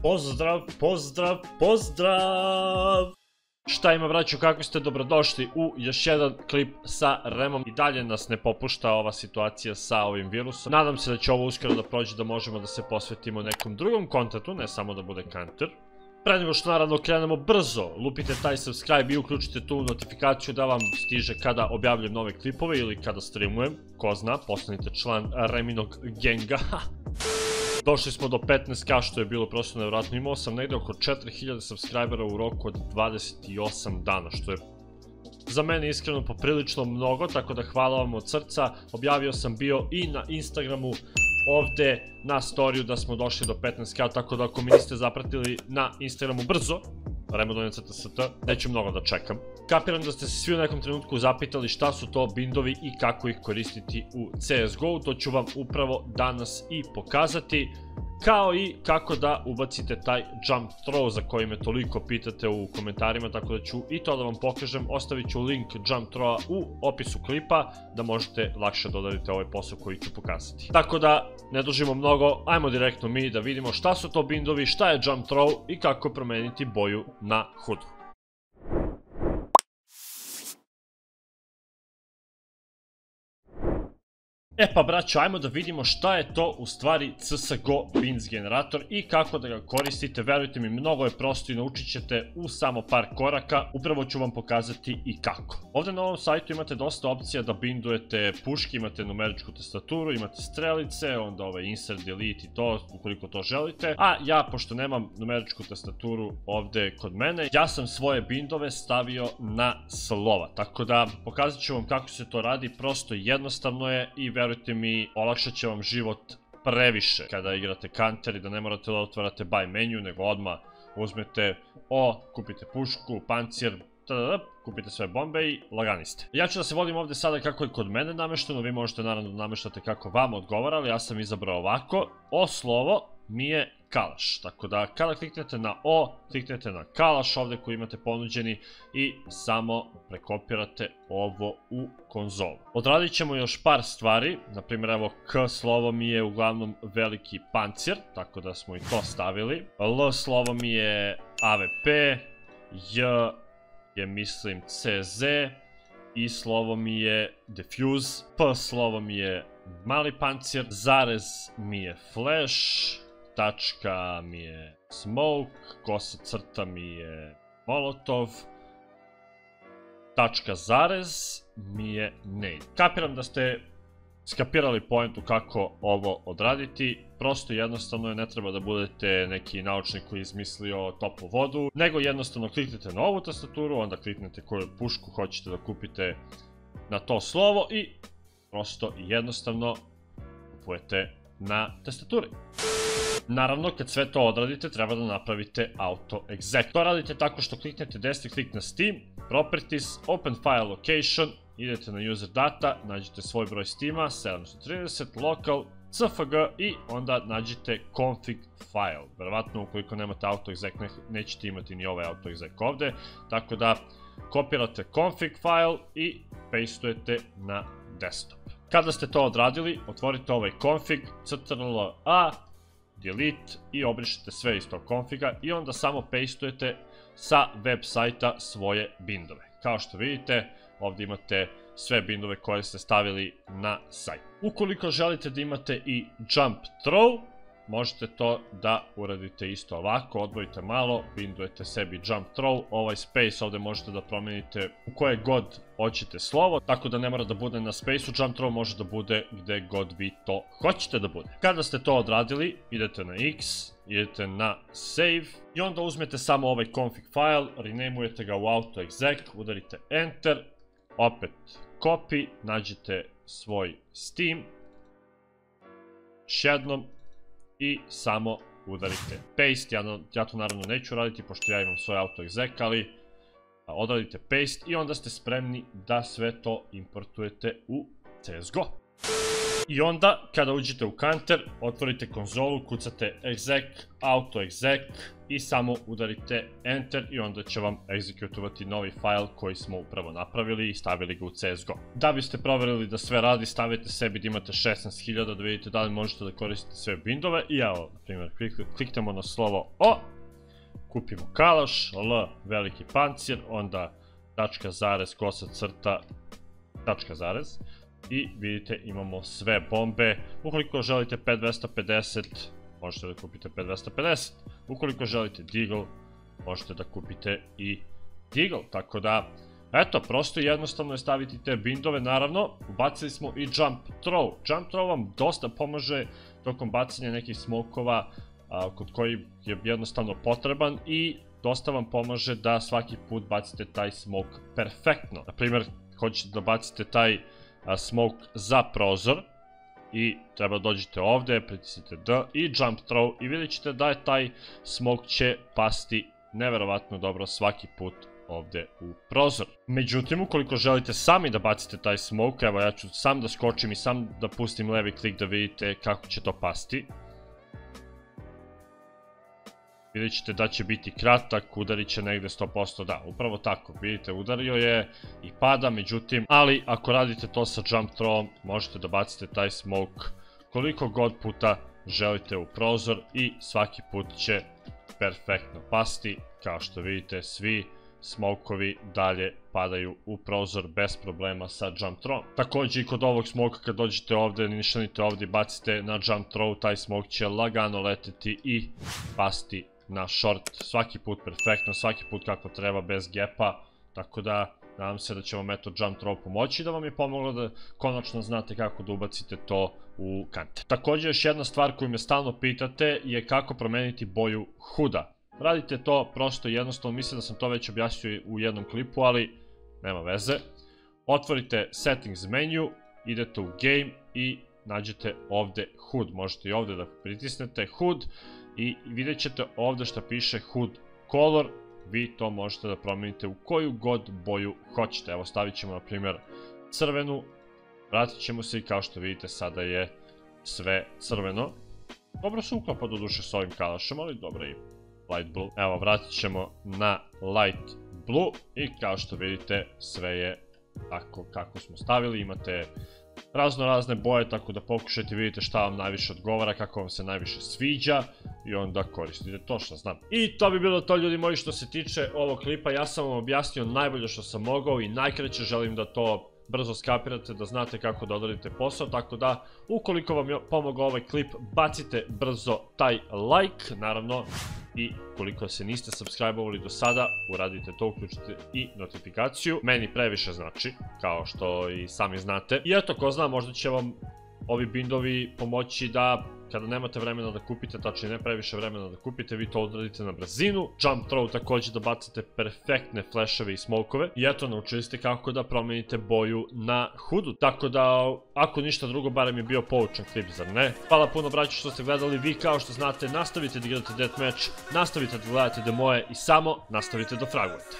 Pozdrav, pozdrav, pozdrav! Šta ima, braćo, kako ste? Dobrodošli u još jedan klip sa Remom. I dalje nas ne popušta ova situacija sa ovim virusom. Nadam se da će ovo uskoro da prođe, da možemo da se posvetimo nekom drugom kontentu, ne samo da bude kanter. Pre nego što naravno krenemo brzo, lupite taj subscribe i uključite tu notifikaciju da vam stiže kada objavljam nove klipove ili kada streamujem. Ko zna, postanite član Reminog genga. Došli smo do 15k, što je bilo prosto nevjerojatno. Imao sam negde oko 4000 subscribera u roku od 28 dana, što je za mene iskreno poprilično mnogo, tako da hvala vam od srca. Objavio sam bio i na Instagramu ovde na storiju da smo došli do 15k, tako da ako mi niste zapratili na Instagramu brzo, remodonja.ct, neću mnogo da čekam. Kapiram da ste se svi u nekom trenutku zapitali šta su to bindovi i kako ih koristiti u CSGO, to ću vam upravo danas i pokazati, kao i kako da ubacite taj jump throw za koji me toliko pitate u komentarima, tako da ću i to da vam pokažem. Ostavit ću link jump throwa u opisu klipa da možete lakše da odradite ovaj posao koji ću pokazati. Tako da ne dužimo mnogo, ajmo direktno mi da vidimo šta su to bindovi, šta je jump throw i kako promeniti boju na hudu. E pa braćo, ajmo da vidimo šta je to u stvari CSGO Bins generator i kako da ga koristite. Verujte mi, mnogo je prosto i naučit ćete u samo par koraka. Upravo ću vam pokazati i kako. Ovde na ovom sajtu imate dosta opcija da bindujete puške, imate numeričku tastaturu, imate strelice, onda insert, delete i to, ukoliko to želite. A ja, pošto nemam numeričku tastaturu ovde kod mene, ja sam svoje bindove stavio na slova. Tako da pokazat ću vam kako se to radi, prosto jednostavno je i verujte mi, olakšat će vam život previše kada igrate kanter i da ne morate da otvarate buy menu, nego odmah uzmete kupite pušku, pancir, kupite sve bombe i lagani ste. Ja ću da se vodim ovde sada kako je kod mene namešteno, vi možete naravno da nameštate kako vam odgovara, ali ja sam izabrao ovako. Slovo mi je kalaš, tako da kada kliknete na kliknete na kalaš ovde koji imate ponuđeni i samo prekopirate ovo u konzolu. Odradit ćemo još par stvari, na primjer evo K slovo mi je uglavnom veliki pancir, tako da smo i to stavili. L slovo mi je AVP, J je mislim CZ, I slovo mi je defuse, P slovo mi je mali pancir, zarez mi je flash, tačka mi je smoke, kosa crta mi je molotov, tačka zarez mi je nade. Kapiram da ste skapirali poentu kako ovo odraditi, prosto jednostavno je, ne treba da budete neki naučnik koji je izmislio toplu vodu, nego jednostavno kliknete na ovu tastaturu, onda kliknete koju pušku hoćete da kupite na to slovo i prosto i jednostavno kupujete na tastaturi. Naravno, kad sve to odradite, treba da napravite auto exec. To radite tako što kliknete desni klik na Steam, Properties, Open File Location, idete na User Data, nađete svoj broj Steama, 730, Local, CFG i onda nađete Config File. Verovatno, ukoliko nemate auto exec, nećete imati ni ovaj auto exec ovde, tako da kopirate Config File i pastujete na desktop. Kada ste to odradili, otvorite ovaj config, ctrl-a, delete i obrišete sve iz tog konfiga i onda samo pastujete sa web sajta svoje bindove. Kao što vidite, ovdje imate sve bindove koje ste stavili na sajt. Ukoliko želite da imate i jump throw, možete to da uradite isto ovako, odvojite malo, bindujete sebi jump throw, ovaj space ovdje možete da promenite u koje god hoćete slovo, tako da ne mora da bude na space-u, jump throw može da bude gde god vi to hoćete da bude. Kada ste to odradili, idete na X, idete na save i onda uzmete samo ovaj config file, renamujete ga u auto exec, udarite enter, opet copy, nađete svoj Steam, još jednom, i samo udarite paste. Ja to naravno neću raditi pošto ja imam svoj auto exec, ali odradite paste i onda ste spremni da sve to importujete u CSGO. I onda, kada uđete u Counter, otvorite konzolu, kucate exec, auto exec i samo udarite enter i onda će vam egzekutovati novi file koji smo upravo napravili i stavili ga u CSGO. Da biste proverili da sve radi, stavite sebi da imate 16.000 da vidite da li možete da koristite sve bindove i evo, na primjer, kliknemo na slovo O, kupimo kalaš, L, veliki pancir, onda tačka, zarez, kosa, crta, tačka, zarez i vidite imamo sve bombe. Ukoliko želite P250, možete da kupite P250. Ukoliko želite Deagle, možete da kupite i Deagle. Tako da, eto, prosto i jednostavno je staviti te bindove. Naravno, ubacili smo i Jump Throw. Jump Throw vam dosta pomaže tokom bacanja nekih smokova kod koji je jednostavno potreban i dosta vam pomaže da svaki put bacite taj smok perfektno. Naprimjer, hoćete da bacite taj smok za prozor i treba dođete ovde, pritisnite D i Jump Throw i vidjet ćete da je taj smok će pasti neverovatno dobro svaki put ovde u prozor. Međutim, ukoliko želite sami da bacite taj smok, evo ja ću sam da skočim i sam da pustim levi klik da vidite kako će to pasti. Vidjet ćete da će biti kratak, udarit će negde 100%, da, upravo tako, vidite, udario je i pada, međutim, ali ako radite to sa Jump Throwom, možete da bacite taj smoke koliko god puta želite u prozor i svaki put će perfektno pasti, kao što vidite, svi smokovi dalje padaju u prozor bez problema sa Jump Throw. Također i kod ovog smoka kad dođete ovde, nišanite ovde i bacite na Jump Throw, taj smok će lagano leteti i pasti na short svaki put perfektno, svaki put kako treba, bez gepa, tako da nadam se da će vam eto Jump Throw pomoći, da vam je pomoglo da konačno znate kako da ubacite to u Counter. Također još jedna stvar koju me stalno pitate je kako promeniti boju HUD-a. Radite to prosto i jednostavno, mislim da sam to već objasnio u jednom klipu, ali nema veze. Otvorite Settings menu, idete u Game i nađete ovde HUD. Možete i ovde da pritisnete HUD i vidjet ćete ovde što piše HUD Color. Vi to možete da promenite u koju god boju hoćete. Evo stavit ćemo na primjer crvenu, vratit ćemo se i kao što vidite sada je sve crveno. Dobro se uklapa do duše s ovim kalašem, ali dobro i light blue. Evo vratit ćemo na light blue i kao što vidite sve je tako kako smo stavili. Imate razne boje, tako da pokušajte vidite šta vam najviše odgovara, kako vam se najviše sviđa i onda koristite to što znam. I to bi bilo to, ljudi moji, što se tiče ovog klipa. Ja sam vam objasnio najbolje što sam mogao i najkraće, želim da to brzo skapirate, da znate kako da odradite posao, tako da ukoliko vam je pomogao ovaj klip, bacite brzo taj like, naravno, i ukoliko se niste subscribe-ovali do sada, uradite to, uključite i notifikaciju, meni previše znači, kao što i sami znate. I eto, ko zna, možda će vam ovi bindovi pomoći da kada nemate vremena da kupite, tačnije ne previše vremena da kupite, vi to odradite na brzinu. Jump Throw također da bacate perfektne flasheve i smokove. I eto, naučili ste kako da promenite boju na HUD-u. Tako da, ako ništa drugo, barem je bio poučan klip, zar ne? Hvala puno, braćo, što ste gledali. Vi, kao što znate, nastavite da igrate Deathmatch, nastavite da gledate demoje i samo nastavite da fragujete.